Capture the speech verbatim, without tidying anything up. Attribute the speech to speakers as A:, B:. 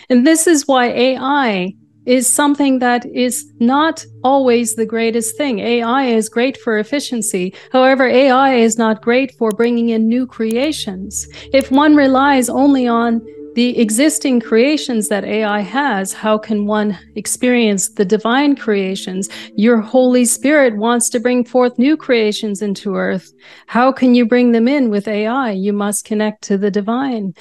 A: And this is why A I is something that is not always the greatest thing. A I is great for efficiency. However, A I is not great for bringing in new creations. If one relies only on the existing creations that A I has, how can one experience the divine creations? Your Holy Spirit wants to bring forth new creations into earth. How can you bring them in with A I? You must connect to the divine.